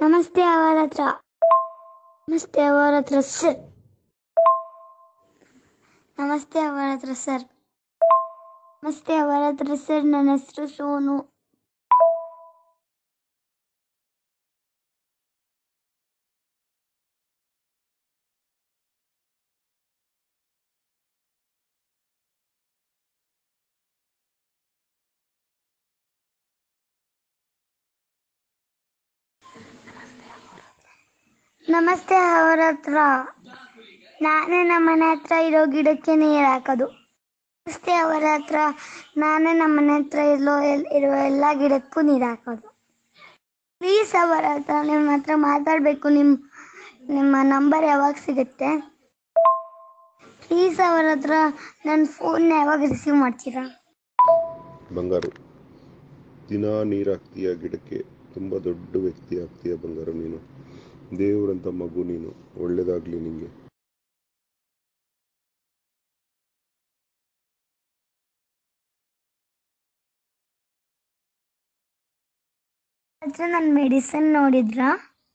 ನಮಸ್ತೆ ಅವರ ಹತ್ರ. ನಮಸ್ತೆ ಅವರ ಹತ್ರ ಸರ್. ನಮಸ್ತೆ ಅವರ ಹತ್ರ ಸರ್. ನಮಸ್ತೆ ಅವರ ಹತ್ರ ಸರ್. ನನ್ನ ಹೆಸರು ಸೋನು. ನಮಸ್ತೆ ಅವರ ಹತ್ರ. ನಾನೇ ನಮ್ಮನೆ ಹತ್ರ ಇರೋ ಗಿಡಕ್ಕೆ ನೀರು ಹಾಕೋದು. ನಮಸ್ತೆ ಅವರ ಹತ್ರ. ನಾನೇ ನಮ್ಮನೆ ಹತ್ರ ಇರೋ ಎಲ್ಲ ಗಿಡಕ್ಕೂ ನೀರು ಹಾಕೋದು. ಪ್ಲೀಸ್ ಅವರ ಹತ್ರ, ನಿಮ್ಮ ಹತ್ರ ಮಾತಾಡಬೇಕು. ನಿಮ್ಮ ನಂಬರ್ ಯಾವಾಗ ಸಿಗುತ್ತೆ? ಪ್ಲೀಸ್ ಅವರ ಹತ್ರ, ನನ್ನ ಫೋನ್ ಯಾವಾಗ ರಿಸೀವ್ ಮಾಡ್ತೀರಾ? ಬಂಗಾರು, ದಿನ ನೀರು ಹಾಕ್ತೀಯ ಗಿಡಕ್ಕೆ. ತುಂಬ ದೊಡ್ಡ ವ್ಯಕ್ತಿ ಆಗ್ತೀಯ ಬಂಗಾರು. ನೀನು ದೇವರಂತ ಮಗು. ನೀನು ಒಳ್ಳೇದಾಗ್ಲಿ ನಿಂಗೆ. ನನ್ನ ಮೆಡಿಸಿನ್ ನೋಡಿದ್ರಾ?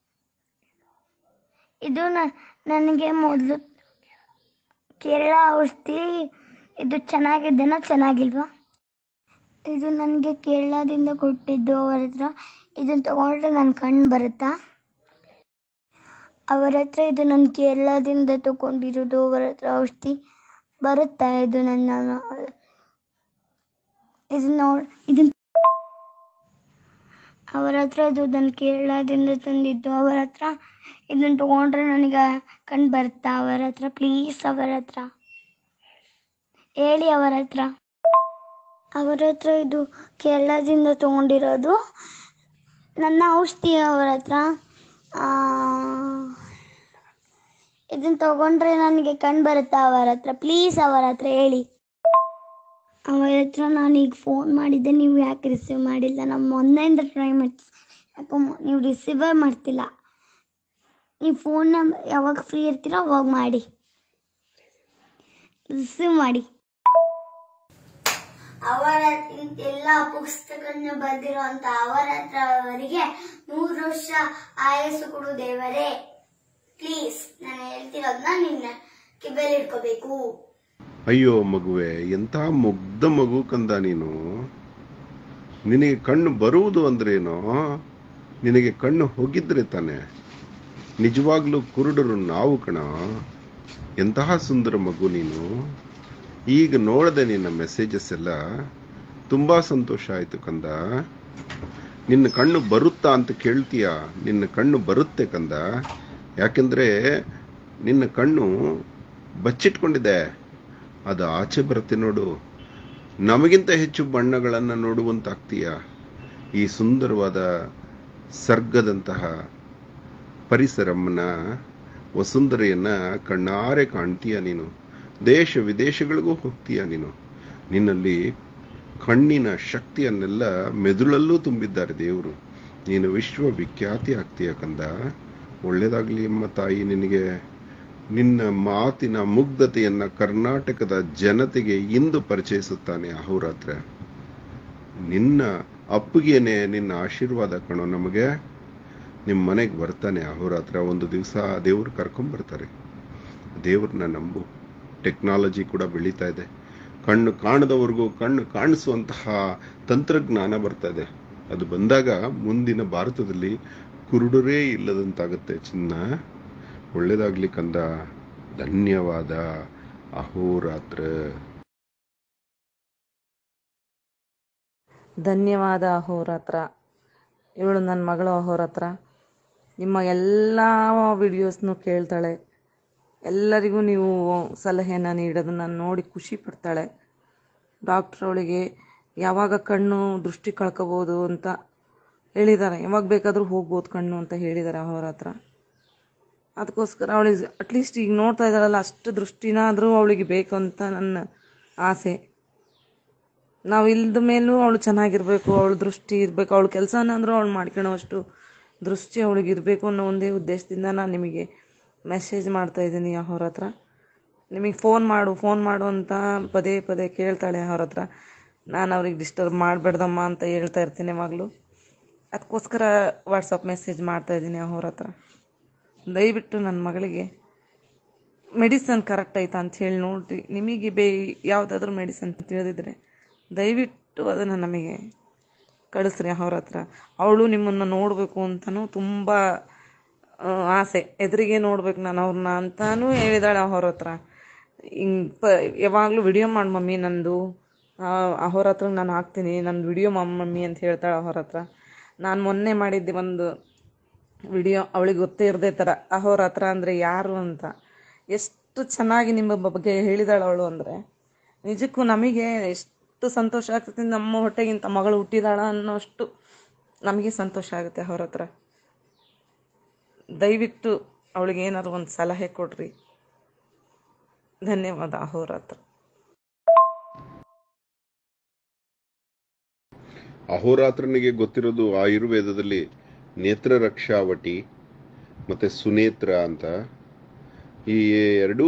ಇದು ನನಗೆ ಮೊದಲು ಕೇರಳ ಔಷಧಿ. ಇದು ಚೆನ್ನಾಗಿದ್ದೇನೋ ಚೆನ್ನಾಗಿಲ್ವಾ? ಇದು ನನಗೆ ಕೇರಳದಿಂದ ಕೊಟ್ಟಿದ್ದು ಅವರ ಹತ್ರ. ಇದನ್ನು ತಗೊಂಡ್ರೆ ನನ್ನ ಕಣ್ಣು ಬರುತ್ತಾ? ಅವರ ಹತ್ರ ಇದು ನಾನು ಕೇರಳದಿಂದ ತಗೊಂಡಿರೋದು. ಅವರ ಹತ್ರ ಔಷಧಿ ಬರುತ್ತಾ? ಇದು ಅವರ ಹತ್ರ ಇದು ನಾನು ಕೇರಳದಿಂದ ತಂದಿದ್ದು. ಅವರ ಹತ್ರ ಇದನ್ನು ತಗೊಂಡ್ರೆ ನನಗೆ ಕಣ್ಣು ಬರುತ್ತಾ? ಅವರ ಹತ್ರ ಪ್ಲೀಸ್, ಅವರ ಹತ್ರ ಹೇಳಿ. ಅವರ ಹತ್ರ ಇದು ಕೇರಳದಿಂದ ತಗೊಂಡಿರೋದು ನನ್ನ ಔಷಧಿ. ಅವರ ಹತ್ರ ಇದನ್ನು ತಗೊಂಡ್ರೆ ನನಗೆ ಕಣ್ಣು ಬರುತ್ತಾ? ಅವರ ಹತ್ರ ಪ್ಲೀಸ್, ಅವರ ಹತ್ರ ಹೇಳಿ. ಅವರ ಹತ್ರ ನಾನೀಗ ಫೋನ್ ಮಾಡಿದ್ದೆ, ನೀವು ಯಾಕೆ ರಿಸೀವ್ ಮಾಡಿಲ್ಲ? ನಮ್ಮ ಮೊನ್ನೆಯಿಂದ ಟ್ರೈ ಮಾಡಿ, ಯಾಕೋ ನೀವು ರಿಸೀವೇ ಮಾಡ್ತಿಲ್ಲ. ನೀವು ಫೋನ್ ಯಾವಾಗ ಫ್ರೀ ಇರ್ತೀರೋ ಅವಾಗ ಮಾಡಿ, ರಿಸೀವ್ ಮಾಡಿ. ಅವರ ಎಲ್ಲ ಪುಸ್ತಕವನ್ನು ಬರೆದಿರುವಂತ ಅವರ ಹತ್ರ ಅವರಿಗೆ 100 ವರ್ಷ ಆಯಸ್ಸು ಕೊಡು ದೇವರೇ. ಪ್ಲೀಸ್, ನಾನು ಹೇಳ್ತಿರೋದನ್ನ ನಿನ್ನ ಕಿಬೆಲ್ ಇಟ್ಕೋಬೇಕು. ಅಯ್ಯೋ ಮಗುವೆ, ಎಂಥ ಮುಗ್ಧ ಮಗು ಕಂದ ನೀನು. ನಿನಗೆ ಕಣ್ಣು ಬರುವುದು ಅಂದ್ರೇನೋ? ನಿನಗೆ ಕಣ್ಣು ಹೋಗಿದ್ರೆ ತಾನೆ. ನಿಜವಾಗ್ಲೂ ಕುರುಡರು ನಾವು ಕಣ. ಎಂತಹ ಸುಂದರ ಮಗು ನೀನು. ಈಗ ನೋಡದೆ ನಿನ್ನ ಮೆಸೇಜಸ್ ಎಲ್ಲ, ತುಂಬಾ ಸಂತೋಷ ಆಯ್ತು ಕಂದ. ನಿನ್ನ ಕಣ್ಣು ಬರುತ್ತಾ ಅಂತ ಕೇಳ್ತೀಯ? ನಿನ್ನ ಕಣ್ಣು ಬರುತ್ತೆ ಕಂದ. ಯಾಕೆಂದ್ರೆ ನಿನ್ನ ಕಣ್ಣು ಬಚ್ಚಿಟ್ಕೊಂಡಿದೆ, ಅದು ಆಚೆ ಬರುತ್ತೆ ನೋಡು. ನಮಗಿಂತ ಹೆಚ್ಚು ಬಣ್ಣಗಳನ್ನು ನೋಡುವಂತಾಗ್ತೀಯ. ಈ ಸುಂದರವಾದ ಸರ್ಗದಂತಹ ಪರಿಸರಮ್ಮನ ವಸುಂಧರೆಯನ್ನ ಕಣ್ಣಾರೆ ಕಾಣ್ತೀಯ ನೀನು. ದೇಶ ವಿದೇಶಗಳಿಗೂ ಹೋಗ್ತೀಯ ನೀನು. ನಿನ್ನಲ್ಲಿ ಕಣ್ಣಿನ ಶಕ್ತಿಯನ್ನೆಲ್ಲ ಮೆದುಳಲ್ಲೂ ತುಂಬಿದ್ದಾರೆ ದೇವರು. ನೀನು ವಿಶ್ವವಿಖ್ಯಾತಿ ಆಗ್ತೀಯ ಕಂದ. ಒಳ್ಳೇದಾಗ್ಲಿ ಅಮ್ಮ ತಾಯಿ ನಿನಗೆ. ನಿನ್ನ ಮಾತಿನ ಮುಗ್ಧತೆಯನ್ನ ಕರ್ನಾಟಕದ ಜನತೆಗೆ ಇಂದು ಪರಿಚಯಿಸುತ್ತಾನೆ ಅಹೋರಾತ್ರ. ನಿನ್ನ ಅಪ್ಪುಗೇನೆ ನಿನ್ನ ಆಶೀರ್ವಾದ ಕಣೋ ನಮಗೆ. ನಿಮ್ಮ ಮನೆಗೆ ಬರ್ತಾನೆ ಅಹೋರಾತ್ರ. ಒಂದು ದಿವಸ ದೇವ್ರು ಕರ್ಕೊಂಡ್ಬರ್ತಾರೆ. ದೇವ್ರನ್ನ ನಂಬು. ಟೆಕ್ನಾಲಜಿ ಕೂಡ ಬೆಳೀತಾ ಇದೆ. ಕಣ್ಣು ಕಾಣದವರೆಗೂ ಕಣ್ಣು ಕಾಣಿಸುವಂತಹ ತಂತ್ರಜ್ಞಾನ ಬರ್ತಾ ಇದೆ. ಅದು ಬಂದಾಗ ಮುಂದಿನ ಭಾರತದಲ್ಲಿ ಕುರುಡರೇ ಇಲ್ಲದಂತಾಗುತ್ತೆ ಚಿನ್ನ. ಒಳ್ಳೇದಾಗ್ಲಿ ಕಂದ. ಧನ್ಯವಾದ. ಅಹೋರಾತ್ರ. ಧನ್ಯವಾದ ಅಹೋರಾತ್ರ. ಇವಳು ನನ್ನ ಮಗಳು ಅಹೋರಾತ್ರ. ನಿಮ್ಮ ಎಲ್ಲ ವಿಡಿಯೋಸ್ನು ಕೇಳ್ತಾಳೆ. ಎಲ್ಲರಿಗೂ ನೀವು ಸಲಹೆನ ನೀಡೋದನ್ನು ನೋಡಿ ಖುಷಿ ಪಡ್ತಾಳೆ. ಡಾಕ್ಟ್ರ್ ಅವಳಿಗೆ ಯಾವಾಗ ಕಣ್ಣು ದೃಷ್ಟಿ ಕಳ್ಕೊಬೋದು ಅಂತ ಹೇಳಿದ್ದಾರೆ. ಯಾವಾಗ ಬೇಕಾದರೂ ಹೋಗ್ಬೋದು ಕಣ್ಣು ಅಂತ ಹೇಳಿದ್ದಾರೆ ಅಹೋರಾತ್ರ. ಅದಕ್ಕೋಸ್ಕರ ಅವಳಿಗೆ ಅಟ್ಲೀಸ್ಟ್ ಈಗ ನೋಡ್ತಾ ಇದ್ದಾಳಲ್ಲ, ಅಷ್ಟು ದೃಷ್ಟಿನಾದರೂ ಅವಳಿಗೆ ಬೇಕು ಅಂತ ನನ್ನ ಆಸೆ. ನಾವು ಇಲ್ದ ಮೇಲೂ ಅವಳು ಚೆನ್ನಾಗಿರ್ಬೇಕು, ಅವಳು ದೃಷ್ಟಿ ಇರಬೇಕು, ಅವಳು ಕೆಲಸನಾದರೂ ಅವಳು ಮಾಡ್ಕೊಳ್ಳೋವಷ್ಟು ದೃಷ್ಟಿ ಅವಳಿಗೆ ಇರಬೇಕು ಅನ್ನೋ ಒಂದೇ ಉದ್ದೇಶದಿಂದ ನಾನು ನಿಮಗೆ ಮೆಸೇಜ್ ಮಾಡ್ತಾ ಇದ್ದೀನಿ ಅಹೋರಾತ್ರ. ನಿಮಗೆ ಫೋನ್ ಮಾಡು ಅಂತ ಪದೇ ಪದೇ ಕೇಳ್ತಾಳೆ ಅಹೋರಾತ್ರ. ನಾನು ಅವ್ರಿಗೆ ಡಿಸ್ಟರ್ಬ್ ಮಾಡಬೇಡ್ದಮ್ಮ ಅಂತ ಹೇಳ್ತಾ ಇರ್ತೀನಿ ಯಾವಾಗಲೂ. ಅದಕ್ಕೋಸ್ಕರ ವಾಟ್ಸಪ್ ಮೆಸೇಜ್ ಮಾಡ್ತಾಯಿದ್ದೀನಿ ಅವ್ರ ಹತ್ರ. ದಯವಿಟ್ಟು ನನ್ನ ಮಗಳಿಗೆ ಮೆಡಿಸನ್ ಕರೆಕ್ಟ್ ಆಯ್ತಾ ಅಂತ ಹೇಳಿ ನೋಡಿರಿ. ನಿಮಗೆ ಯಾವುದಾದ್ರೂ ಮೆಡಿಸನ್ ತಿಳಿದಿದ್ರೆ ದಯವಿಟ್ಟು ಅದನ್ನು ನಮಗೆ ಕಳಿಸ್ರಿ ಅವ್ರ ಹತ್ರ. ಅವಳು ನಿಮ್ಮನ್ನು ನೋಡಬೇಕು ಅಂತಲೂ ತುಂಬ ಆಸೆ, ಎದುರಿಗೆ ನೋಡ್ಬೇಕು ನಾನು ಅವ್ರನ್ನ ಅಂತಾನೂ ಹೇಳಿದಾಳೆ ಅವ್ರ ಹತ್ರ. ಹಿಂಗೆ ಯಾವಾಗಲೂ ವಿಡಿಯೋ ಮಾಡಿ ಮಮ್ಮಿ ನಂದು, ಅವ್ರ ಹತ್ರ ನಾನು ಹಾಕ್ತೀನಿ, ನನ್ನ ವಿಡಿಯೋ ಮಮ್ಮಿ ಅಂತ ಹೇಳ್ತಾಳೆ ಅವ್ರ ಹತ್ರ. ನಾನು ಮೊನ್ನೆ ಮಾಡಿದ್ದೆ ಒಂದು ವಿಡಿಯೋ, ಅವಳಿಗೆ ಗೊತ್ತೇ ಇರದೇ ಥರ ಅವ್ರ ಹತ್ರ ಅಂದರೆ ಯಾರು ಅಂತ. ಎಷ್ಟು ಚೆನ್ನಾಗಿ ನಿಮ್ಮ ಬಗ್ಗೆ ಹೇಳಿದಾಳೆ ಅವಳು ಅಂದರೆ ನಿಜಕ್ಕೂ ನಮಗೆ ಎಷ್ಟು ಸಂತೋಷ ಆಗ್ತದೆ. ನಮ್ಮ ಹೊಟ್ಟೆಗಿಂತ ಮಗಳು ಹುಟ್ಟಿದಾಳ ಅನ್ನೋಷ್ಟು ನಮಗೆ ಸಂತೋಷ ಆಗುತ್ತೆ ಅವ್ರ ಹತ್ರ. ದಯವಿಟ್ಟು ಅವಳಿಗೆ ಏನಾದ್ರು ಒಂದು ಸಲಹೆ ಕೊಡ್ರಿ. ಧನ್ಯವಾದ ಅವ್ರ ಹತ್ರ. ಅಹೋರಾತ್ರನಿಗೆ ಗೊತ್ತಿರೋದು ಆಯುರ್ವೇದದಲ್ಲಿ ನೇತ್ರ ರಕ್ಷಾವಟಿ ಮತ್ತು ಸುನೇತ್ರ ಅಂತ ಈ ಎರಡೂ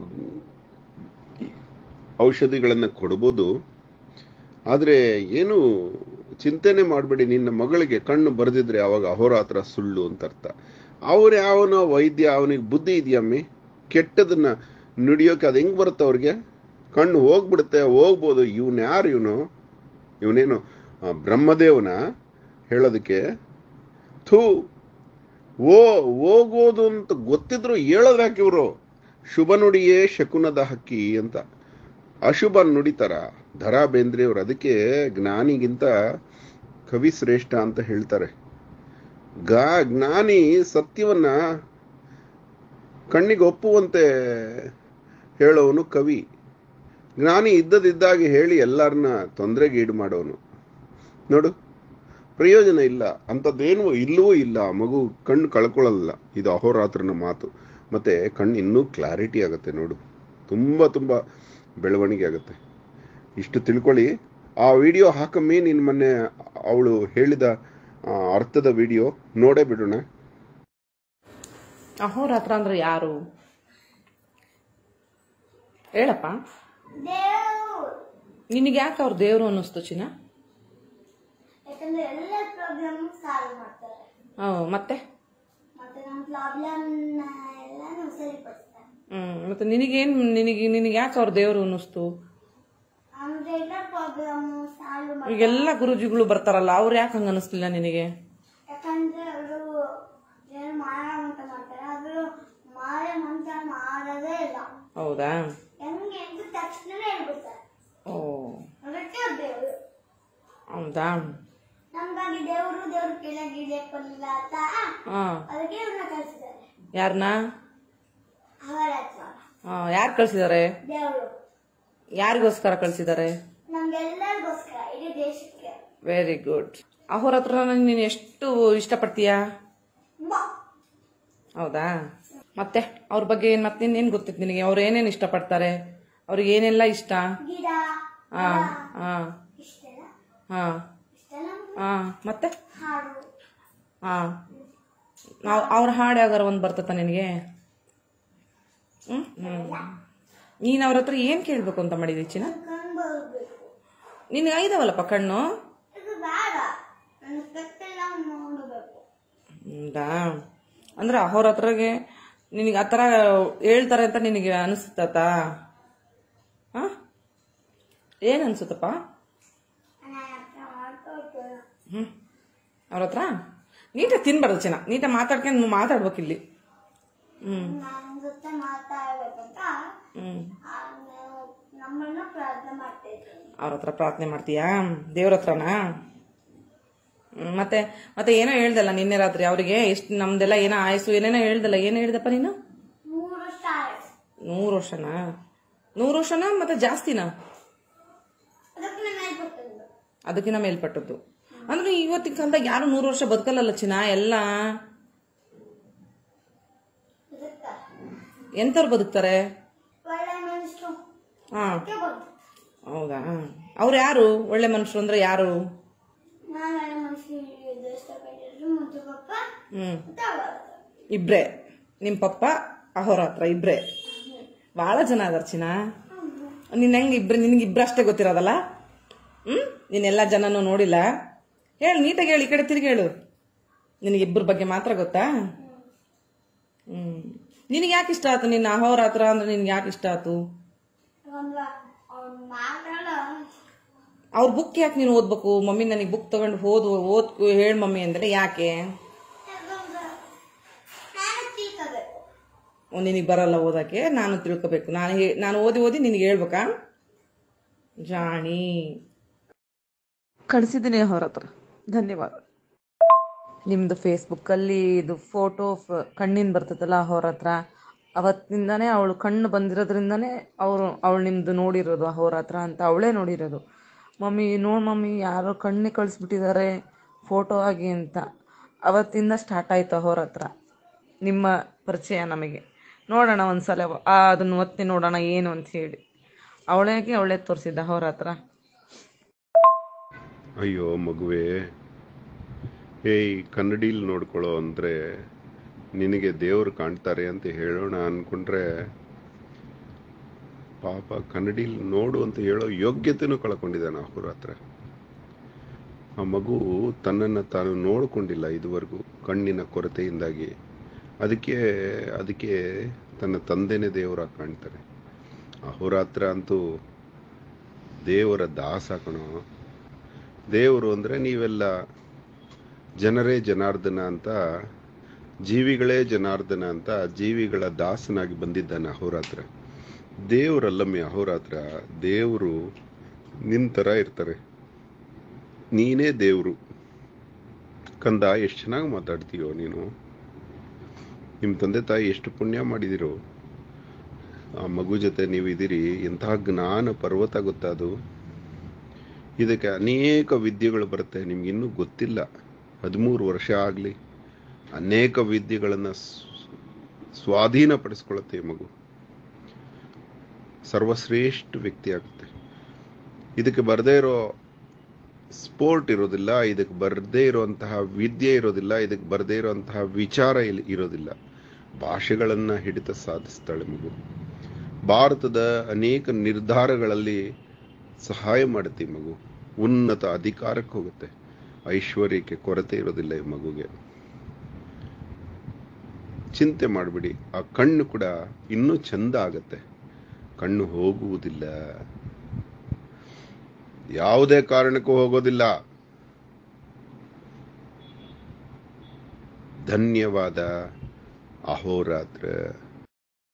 ಔಷಧಿಗಳನ್ನು ಕೊಡ್ಬೋದು. ಆದರೆ ಏನು ಚಿಂತೆನೆ ಮಾಡಬೇಡಿ, ನಿನ್ನ ಮಗಳಿಗೆ ಕಣ್ಣು ಬರೆದಿದ್ರೆ ಅವಾಗ ಅಹೋರಾತ್ರ ಸುಳ್ಳು ಅಂತ ಅರ್ಥ. ಅವ್ರು ಯಾವನೋ ವೈದ್ಯ, ಅವನಿಗೆ ಬುದ್ಧಿ ಇದೆಯಮ್ಮಿ, ಕೆಟ್ಟದನ್ನ ನುಡಿಯೋಕೆ ಅದು ಹೆಂಗೆ ಬರುತ್ತೆ ಅವ್ರಿಗೆ? ಕಣ್ಣು ಹೋಗ್ಬಿಡುತ್ತೆ, ಹೋಗ್ಬೋದು. ಇವನೇನು ಬ್ರಹ್ಮದೇವನ ಹೇಳೋದಕ್ಕೆ? ಹೋಗೋದು ಅಂತ ಗೊತ್ತಿದ್ರು ಹೇಳೋದು ಯಾಕೆ ಇವರು? ಶುಭ ನುಡಿಯೇ ಶಕುನದ ಹಕ್ಕಿ ಅಂತ ಅಶುಭ ನುಡಿತಾರ ದ.ರಾ ಬೇಂದ್ರೆಯವರು. ಅದಕ್ಕೆ ಜ್ಞಾನಿಗಿಂತ ಕವಿ ಶ್ರೇಷ್ಠ ಅಂತ ಹೇಳ್ತಾರೆ. ಜ್ಞಾನಿ ಸತ್ಯವನ್ನ ಕಣ್ಣಿಗೆ ಒಪ್ಪುವಂತೆ ಹೇಳೋವನು ಕವಿ. ಜ್ಞಾನಿ ಇದ್ದದಿದ್ದಾಗಿ ಹೇಳಿ ಎಲ್ಲರನ್ನ ತೊಂದರೆಗೆ ಈಡು ಮಾಡೋನು. ನೋಡು, ಪ್ರಯೋಜನ ಇಲ್ಲ, ಅಂಥದ್ದೇನೂ ಇಲ್ಲವೂ ಇಲ್ಲ. ಮಗು ಕಣ್ಣು ಕಳ್ಕೊಳ್ಳಲ್ಲ. ಇದು ಅಹೋರಾತ್ರನ ಮಾತು. ಮತ್ತೆ ಕಣ್ಣು ಇನ್ನೂ ಕ್ಲಾರಿಟಿ ಆಗುತ್ತೆ. ನೋಡು, ತುಂಬ ಬೆಳವಣಿಗೆ ಆಗುತ್ತೆ. ಇಷ್ಟು ತಿಳ್ಕೊಳ್ಳಿ. ಆ ವಿಡಿಯೋ ಹಾಕಮ್ಮಿ, ನಿನ್ನ ಮೊನ್ನೆ ಅವಳು ಹೇಳಿದ ಅರ್ಥದ ವಿಡಿಯೋ ನೋಡೇ ಬಿಡೋಣ. ಅಹೋರಾತ್ರ ಅಂದ್ರೆ ಯಾರು ಹೇಳಪ್ಪ? ನಿನಗೆ ಯಾಕೆ ಅವ್ರ ದೇವರು ಅನ್ನಿಸ್ತು ಚಿನ್ನ? ಎಲ್ಲ ಪ್ರಾಬ್ಲಮ್ ಸಾಲ್ವ್ ಮಾಡ್ತಾರೆ. ಮತ್ತೆ ನಮ್ಮ ಪ್ರಾಬ್ಲಮ್ ಎಲ್ಲಾನು ಸರಿಪಡಿಸ್ತಾರೆ. ಮತ್ತೆ ನಿನಗೆ ಯಾಕೆ ಅವ್ರ ದೇವರು ಅನ್ನಿಸ್ತು? ಅಂದ್ರೆ ಎಲ್ಲ ಪ್ರಾಬ್ಲಮ್ ಸಾಲ್ವ್ ಮಾಡ್ತಾರೆ. ಈಗೆಲ್ಲ ಗುರುಜಿಗಳು ಬರ್ತಾರಲ್ಲ, ಅವ್ರು ಯಾಕೆ ಹಂಗ ಅನಿಸ್ಲಿಲ್ಲ ನಿನಗೆ? ಯಾಕಂದ್ರೆ ಅವರು ಏನು ಅಂತ ಮಾಡ್ತಾರೆ, ಆದ್ರೂ ಮಾರೆ ಮಂತ್ರ ಮಾಡೋದೇ ಇಲ್ಲ. ಹೌದಾ? ಹೆಂಗೆ ಅಂತ ತಕ್ಷಣ ಹೇಳ್ಬಿಡ್ತಾರೆ. ಓ, ಅದಕ್ಕೆ ದೇವರು. ಹೌದಾ? ನಮ್ಗಾಗಿ ದೇವ್ರ ಕೆಳಗೆ ಕೊಲ್ಲ ಅಂತ ಅದಕ್ಕೆ ಇವ್ರನ್ನ ಕಳ್ಸಿದ್ದಾರೆ. ಯಾರನ್ನ? ಅಹೋರಾತ್ರ. ಯಾರು ಕಳ್ಸಿದ್ದಾರೆ? ದೇವರು. ಯಾರಿಗೋಸ್ಕರ ಕಳ್ಸಿದ್ದಾರೆ? ನಮ್ಗೆಲ್ಲರಿಗೋಸ್ಕರ, ಇಡೀ ದೇಶಕ್ಕೆ. Very good. ಅಹೋರಾತ್ರ ನೀನು ಎಷ್ಟು ಇಷ್ಟಪಡ್ತೀಯಾ? ಹೌದಾ? ಮತ್ತೆ ಅವ್ರ ಬಗ್ಗೆ ಮತ್ತೆ ಇನ್ನೇನು ಗೊತ್ತಿತ್ತು ನಿನಗೆ? ಅವ್ರು ಏನೇನು ಇಷ್ಟಪಡ್ತಾರೆ? ಅವ್ರಿಗೆ ಏನೆಲ್ಲ ಇಷ್ಟ? ಗಿಡ. ಮತ್ತೆ ಹಾಡು. ಅವ್ರ ಹಾಡು ಯಾವ್ದಾರ ಒಂದು ಬರ್ತತ ನಿನಗೆ? ನೀನ್ ಅವ್ರ ಹತ್ರ ಏನ್ ಕೇಳ್ಬೇಕು ಅಂತ ಮಾಡಿದಿ ಚಿನ್ನ? ನಿನ್ಗೆ ಐದವಲ್ಲಪ್ಪ ಕಣ್ಣು. ಹೌದಾ? ಅಂದ್ರೆ ಅವ್ರ ಹತ್ರಗೆ ನಿನಗೆ ಆ ಥರ ಹೇಳ್ತಾರೆ ಅಂತ ನಿನಗೆ ಅನಿಸುತ್ತ? ಏನ್ ಅನ್ಸುತ್ತಪ್ಪ? ಅವ್ರ ಹತ್ರ ನೀಟಾಗಿ ತಿನ್ಬಾರ್ದು ಚಿನ್ನ, ನೀಟಾಗಿ ಮಾತಾಡ್ಕೊಂಡು ಮಾತಾಡ್ಬೇಕಿಲ್ಲಿ. ಅವ್ರ ಹತ್ರ ಪ್ರಾರ್ಥನೆ ಮಾಡ್ತೀಯಾ? ದೇವ್ರ ಹತ್ರನಾ? ಮತ್ತೆ ಮತ್ತೆ ಏನೋ ಹೇಳ್ದಲ್ಲ ನಿನ್ನೆ ರಾತ್ರಿ ಅವ್ರಿಗೆ, ಎಷ್ಟು ನಮ್ದೆಲ್ಲ ಏನೋ ಆಯಸ್ಸು ಏನೇನೋ ಹೇಳ್ದಲ್ಲ. ಏನು ಹೇಳ್ದಪ್ಪ ನೀನು? 100 ವರ್ಷನಾ? 100 ವರ್ಷನಾ ಮತ್ತೆ ಜಾಸ್ತಿನಾ? ಅದಕ್ಕಿಂತ ಮೇಲ್ಪಟ್ಟದ್ದು. ಅಂದ್ರೆ ಇವತ್ತಿನ ಕಾಲದಾಗ ಯಾರು 100 ವರ್ಷ ಬದುಕಲ್ಲ ಚಿನ್ನ. ಎಲ್ಲ ಎಂತವ್ರು ಬದುಕ್ತಾರೆ? ಹೌದಾ? ಅವ್ರು ಯಾರು ಒಳ್ಳೆ ಮನುಷ್ಯರು? ಅಂದ್ರೆ ಯಾರು? ಇಬ್ರೇ? ನಿಮ್ ಪಪ್ಪ ಅಹೋರಾತ್ರ ಇಬ್ರೇ? ಬಹಳ ಜನ ಅದಾರ ಚಿನ್ನ. ನಿನ್ಗೆ ಇಬ್ರಷ್ಟೇ ಗೊತ್ತಿರೋದಲ್ಲ? ನೀನೆಲ್ಲಾ ಜನನು ನೋಡಿಲ್ಲ. ಹೇಳು, ನೀಟಾಗಿ ಹೇಳು, ಈ ಕಡೆ ತಿರುಗಿ ಹೇಳು. ನಿನಗಿಬ್ಬರ ಬಗ್ಗೆ ಮಾತ್ರ ಗೊತ್ತಾ? ನಿನಗೆ ಯಾಕೆ ಇಷ್ಟ ಆಯ್ತು? ನಿನ್ನ ಅಹೋರಾತ್ರ ಅಂದ್ರೆ ನಿನ್ಗೆ ಯಾಕೆ ಇಷ್ಟ ಆಯ್ತು? ಅವ್ರ ಬುಕ್ ಯಾಕೆ ನೀನು ಓದ್ಬೇಕು? ಮಮ್ಮಿ ನನಗೆ ಬುಕ್ ತಗೊಂಡು ಓದ್ ಹೇಳ ಮಮ್ಮಿ ಅಂದ್ರೆ ಯಾಕೆ? ನಿನಗೆ ಬರಲ್ಲ ಓದಕ್ಕೆ, ನಾನು ತಿಳ್ಕೊಬೇಕು. ನಾನು ಓದಿ ನಿನಗೆ ಹೇಳ್ಬೇಕಾ? ಜಾಣಿ. ಕಳಿಸಿದ್ದೀನಿ ಅವ್ರ ಹತ್ರ. ಧನ್ಯವಾದ. ನಿಮ್ದು ಫೇಸ್ಬುಕ್ಕಲ್ಲಿ ಇದು ಫೋಟೋ ಕಣ್ಣಿನ ಬರ್ತದಲ್ಲ ಅವ್ರ ಹತ್ರ, ಅವತ್ತಿಂದಾನೇ ಅವಳು ಕಣ್ಣು ಬಂದಿರೋದ್ರಿಂದಾನೇ ಅವಳು ನಿಮ್ದು ನೋಡಿರೋದು ಅವ್ರ ಹತ್ರ ಅಂತ ಅವಳೇ ನೋಡಿರೋದು. ಮಮ್ಮಿ ನೋಡಿ ಮಮ್ಮಿ ಯಾರೋ ಕಣ್ಣೆ ಕಳಿಸ್ಬಿಟ್ಟಿದ್ದಾರೆ ಫೋಟೋ ಆಗಿ ಅಂತ. ಅವತ್ತಿಂದ ಸ್ಟಾರ್ಟ್ ಆಯಿತು ಅವ್ರ ಹತ್ರ ನಿಮ್ಮ ಪರಿಚಯ ನಮಗೆ. ನೋಡೋಣ ಒಂದ್ಸಲ ಅದನ್ನು ಒತ್ತಿ ನೋಡೋಣ ಏನು ಅಂತ ಹೇಳಿ ಅವಳೇ ತೋರಿಸಿದ್ದ ಅವ್ರ ಹತ್ರ. ಅಯ್ಯೋ ಮಗುವೆ, ಕನ್ನಡಿಲಿ ನೋಡ್ಕೊಳ್ಳೋ ಅಂದರೆ ನಿನಗೆ ದೇವರು ಕಾಣ್ತಾರೆ ಅಂತ ಹೇಳೋಣ ಅಂದ್ಕೊಂಡ್ರೆ ಪಾಪ ಕನ್ನಡಿಲಿ ನೋಡು ಅಂತ ಹೇಳೋ ಯೋಗ್ಯತೆನೂ ಕಳ್ಕೊಂಡಿದ್ದಾನೆ ಅವ್ರ ಹತ್ರ. ಆ ಮಗು ತನ್ನನ್ನು ತಾನು ನೋಡಿಕೊಂಡಿಲ್ಲ ಇದುವರೆಗೂ ಕಣ್ಣಿನ ಕೊರತೆಯಿಂದಾಗಿ. ಅದಕ್ಕೆ ತನ್ನ ತಂದೆನೇ ದೇವರಾಗಿ ಕಾಣ್ತಾರೆ. ಅಹೋರಾತ್ರ ಅಂತೂ ದೇವರ ದಾಸ ಕಣೋ. ದೇವರು ಅಂದರೆ ನೀವೆಲ್ಲ ಜನರೇ ಜನಾರ್ದನ ಅಂತ, ಜೀವಿಗಳೇ ಜನಾರ್ದನ ಅಂತ ಜೀವಿಗಳ ದಾಸನಾಗಿ ಬಂದಿದ್ದಾನೆ ಅಹೋರಾತ್ರ. ದೇವರಲ್ಲಮ್ಮಿ ಅಹೋರಾತ್ರ. ದೇವರು ನಿನ್ನ ಥರ ಇರ್ತಾರೆ, ನೀನೇ ದೇವರು. ಕಂದ, ಎಷ್ಟು ಚೆನ್ನಾಗಿ ಮಾತಾಡ್ತೀಯೋ ನೀನು. ನಿಮ್ಮ ತಂದೆ ತಾಯಿ ಎಷ್ಟು ಪುಣ್ಯ ಮಾಡಿದಿರೋ. ಆ ಮಗು ಜೊತೆ ನೀವಿದ್ದೀರಿ. ಎಂತಹ ಜ್ಞಾನ ಪರ್ವತ ಗೊತ್ತಾ ಅದು. ಇದಕ್ಕೆ ಅನೇಕ ವಿದ್ಯೆಗಳು ಬರುತ್ತೆ, ನಿಮ್ಗಿನ್ನೂ ಗೊತ್ತಿಲ್ಲ. 13 ವರ್ಷ ಆಗಲಿ ಅನೇಕ ವಿದ್ಯೆಗಳನ್ನು ಸ್ವಾಧೀನಪಡಿಸ್ಕೊಳ್ಳುತ್ತೆ ಈ ಮಗು. ಸರ್ವಶ್ರೇಷ್ಠ ವ್ಯಕ್ತಿ ಆಗುತ್ತೆ. ಇದಕ್ಕೆ ಬರದೇ ಇರೋ ಸ್ಪೋರ್ಟ್ ಇರೋದಿಲ್ಲ, ಇದಕ್ಕೆ ಬರದೇ ಇರುವಂತಹ ವಿದ್ಯೆ ಇರೋದಿಲ್ಲ, ಇದಕ್ಕೆ ಬರದೇ ಇರುವಂತಹ ವಿಚಾರ ಇರೋದಿಲ್ಲ. ಭಾಷೆಗಳನ್ನು ಹಿಡಿತ ಸಾಧಿಸ್ತಾಳೆ ಮಗು. ಭಾರತದ ಅನೇಕ ನಿರ್ಧಾರಗಳಲ್ಲಿ ಸಹಾಯ ಮಾಡುತ್ತೆ ಈ ಮಗು. ಉನ್ನತ ಅಧಿಕಾರಕ್ಕೆ ಹೋಗುತ್ತೆ. ಐಶ್ವರ್ಯಕ್ಕೆ ಕೊರತೆ ಇರೋದಿಲ್ಲ ಈ ಮಗುಗೆ. ಚಿಂತೆ ಮಾಡಿಬಿಡಿ. ಆ ಕಣ್ಣು ಕೂಡ ಇನ್ನೂ ಚಂದ ಆಗತ್ತೆ. ಕಣ್ಣು ಹೋಗುವುದಿಲ್ಲ, ಯಾವುದೇ ಕಾರಣಕ್ಕೂ ಹೋಗೋದಿಲ್ಲ. ಧನ್ಯವಾದ. ಅಹೋರಾತ್ರ.